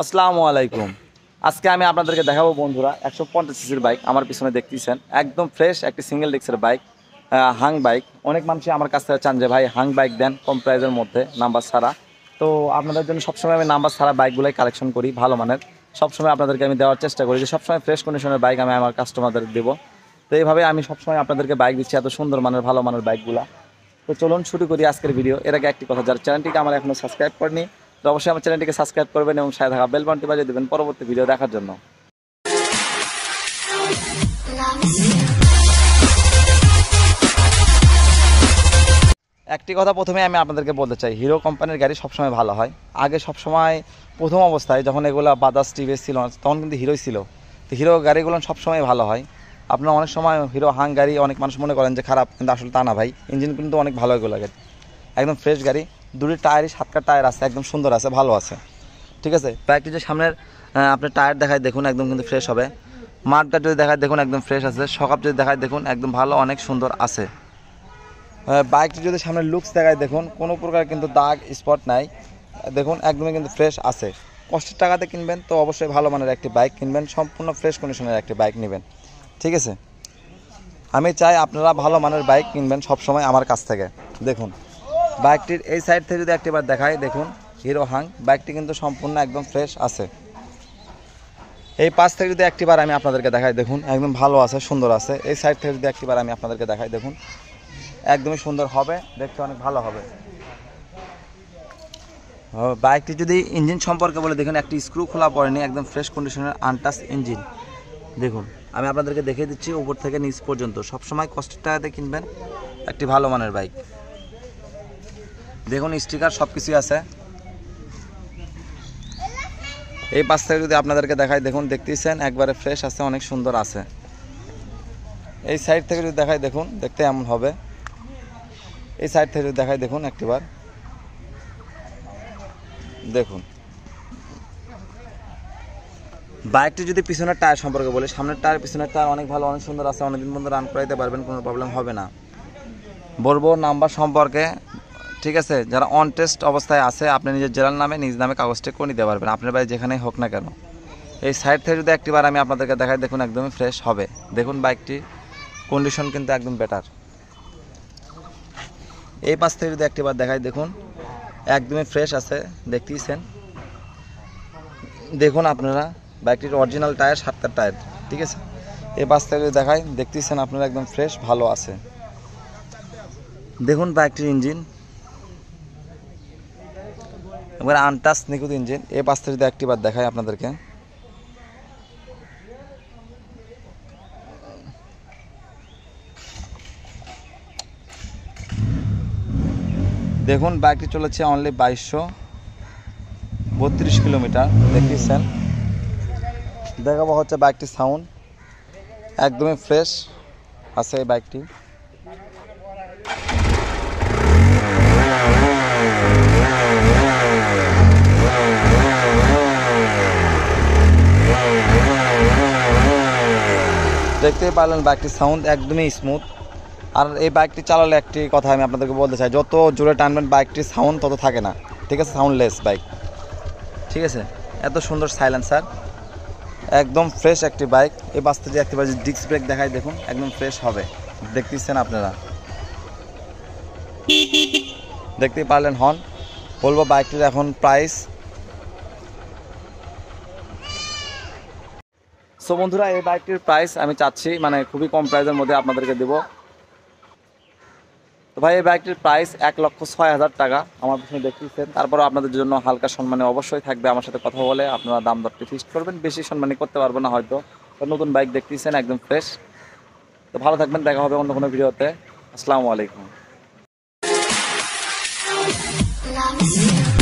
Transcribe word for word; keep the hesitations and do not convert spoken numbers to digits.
আসসালামু আলাইকুম। আজকে আমি আপনাদেরকে দেখাবো বন্ধুরা একশো পঞ্চাশ সিসির বাইক। আমার পিছনে দেখতেছেন একদম ফ্রেশ একটি সিঙ্গেল ডিস্কের বাইক, হাং বাইক। অনেক মানুষই আমার কাছ থেকে চান যে ভাই হাং বাইক দেন কম প্রাইসের মধ্যে নাম্বার ছাড়া। তো আপনাদের জন্য সবসময় আমি নাম্বার ছাড়া বাইকগুলোই কালেকশন করি ভালো মানের। সবসময় আপনাদেরকে আমি দেওয়ার চেষ্টা করি যে সবসময় ফ্রেশ কন্ডিশনের বাইক আমি আমার কাস্টমারদের দেবো। তো এইভাবে আমি সবসময় আপনাদেরকে বাইক দিচ্ছি, এত সুন্দর মানের ভালো মানের বাইকগুলো। তো চলুন শুরু করি আজকের ভিডিও। এর আগে একটি কথা, যারা চ্যানেলটিকে আমার এখনও সাবস্ক্রাইব করেনি তো অবশ্যই আমার চ্যানেলটিকে সাবস্ক্রাইব করবেন এবং সাথে থাকা বেল বাটনটি বাজিয়ে দেবেন পরবর্তী ভিডিও দেখার জন্য। একটি কথা প্রথমে আমি আপনাদেরকে বলতে চাই, হিরো কোম্পানির গাড়ি সবসময় ভালো হয়। আগে সবসময় প্রথম অবস্থায় যখন এগুলো বাজাজ টিভিএস ছিল তখন কিন্তু হিরোই ছিল। তো হিরো গাড়িগুলো সবসময় ভালো হয়। আপনারা অনেক সময় হিরো হাং গাড়ি অনেক মানুষ মনে করেন যে খারাপ, কিন্তু আসলে তা না ভাই। ইঞ্জিন কিন্তু অনেক ভালো এগুলো গাড়ি, একদম ফ্রেশ গাড়ি। দুটি টায়ারই সাতটা টায়ার আছে, একদম সুন্দর আছে, ভালো আছে, ঠিক আছে। বাইকটি যে সামনের আপনার টায়ার দেখায় দেখুন একদম কিন্তু ফ্রেশ হবে। মাঠটা যদি দেখায় দেখুন একদম ফ্রেশ আছে। সকাপ যদি দেখায় দেখুন একদম ভালো, অনেক সুন্দর আছে। বাইকটি যদি সামনের লুকস দেখায় দেখুন কোনো প্রকার কিন্তু দাগ স্পট নাই, দেখুন একদমই কিন্তু ফ্রেশ আছে। কষ্টের টাকাতে কিনবেন তো অবশ্যই ভালো মানের একটি বাইক কিনবেন, সম্পূর্ণ ফ্রেশ কন্ডিশনের একটি বাইক নেবেন, ঠিক আছে। আমি চাই আপনারা ভালো মানের বাইক কিনবেন সবসময় আমার কাছ থেকে। দেখুন বাইকটির এই সাইড থেকে যদি একটিবার দেখাই দেখুন হিরো হাং বাইকটি কিন্তু সম্পূর্ণ একদম ফ্রেশ আছে। এই পাশ থেকে যদি একটিবার আমি আপনাদেরকে দেখাই দেখুন একদম ভালো আছে, সুন্দর আছে। এই সাইড থেকে যদি একটিবার আমি আপনাদেরকে দেখাই দেখুন একদমই সুন্দর হবে, দেখতে অনেক ভালো হবে। বাইকটি যদি ইঞ্জিন সম্পর্কে বলে দেখুন একটি স্ক্রু খোলা পড়েনি, একদম ফ্রেশ কন্ডিশনের আনটাচ ইঞ্জিন। দেখুন আমি আপনাদেরকে দেখিয়ে দিচ্ছি উপর থেকে নিচ পর্যন্ত। সবসময় কষ্টের টাকাতে কিনবেন একটি ভালো মানের বাইক। দেখুন স্টিকার সব কিছুই আছে। এই পাশ থেকে যদি আপনাদেরকে দেখাই দেখুন দেখতেছেন একবারে ফ্রেশ আছে, অনেক সুন্দর আছে। এই সাইড থেকে যদি দেখাই দেখুন দেখতে এমন হবে। এই সাইড থেকে যদি দেখাই দেখুন একটিবার দেখুন। বাইকটি যদি পিছনের টায়ার সম্পর্কে বলি, সামনের টায়ার পিছনের টায়ার অনেক ভালো, অনেক সুন্দর আছে, অনেকদিন পর্যন্ত রান করাইতে পারবেন, কোনো প্রবলেম হবে না। বলবো নাম্বার সম্পর্কে, ঠিক আছে। যারা অন টেস্ট অবস্থায় আছে আপনি নিজের জেলার নামে নিজ নামে কাগজটি করে নিতে পারবেন, আপনার বাড়ি যেখানেই হোক না কেন। এই সাইড থেকে যদি একটিবার আমি আপনাদেরকে দেখাই দেখুন একদমই ফ্রেশ হবে। দেখুন বাইকটি কন্ডিশন কিন্তু একদম বেটার। এই পাশ থেকে যদি একটিবার দেখাই দেখুন একদমই ফ্রেশ আছে, দেখতেইছেন। দেখুন আপনারা বাইকটির অরিজিনাল টায়ার সাতটা টায়ার, ঠিক আছে। এই পাশ থেকে যদি দেখাই দেখতেইছেন আপনারা একদম ফ্রেশ ভালো আছে। দেখুন বাইকটির ইঞ্জিন এবার আনটাচ নিখুঁত ইঞ্জিন। এই পাশ থেকে যদি একটিবার দেখাই আপনাদেরকে দেখুন বাইকটি চলেছে অনলি বাইশশো বত্রিশ কিলোমিটার, দেখতেছেন। দেখাবো হচ্ছে বাইকটির সাউন্ড একদমই ফ্রেশ আছে এই বাইকটি। দেখতেই পারলেন বাইকটির সাউন্ড একদমই স্মুথ। আর এই বাইকটি চালালে একটি কথা আমি আপনাদেরকে বলতে চাই, যত জোরে টানবেন বাইকটির সাউন্ড তত থাকে না, ঠিক আছে। সাউন্ডলেস বাইক, ঠিক আছে। এত সুন্দর সাইলেন্সার, একদম ফ্রেশ একটি বাইক। এই বাস থেকে একটি বাজে ডিস্ক ব্রেক দেখায় দেখুন একদম ফ্রেশ হবে, দেখতেছেন আপনারা। দেখতেই পারলেন হর্ন। বলবো বাইকটির এখন প্রাইস। সো বন্ধুরা এই বাইকটির প্রাইস আমি চাচ্ছি মানে খুবই কম প্রাইসের মধ্যে আপনাদেরকে দেবো। তো ভাই এই বাইকটির প্রাইস এক লক্ষ ছয় হাজার টাকা আমার পিছনে দেখতেছেন। তারপরও আপনাদের জন্য হালকা সম্মানে অবশ্যই থাকবে, আমার সাথে কথা বলে আপনারা দাম দরটি ফিক্সড করবেন। বেশি সম্মানী করতে পারবো না হয়তো, নতুন বাইক দেখতেছেন একদম ফ্রেশ। তো ভালো থাকবেন, দেখা হবে অন্য কোনো ভিডিওতে। আসসালামু আলাইকুম।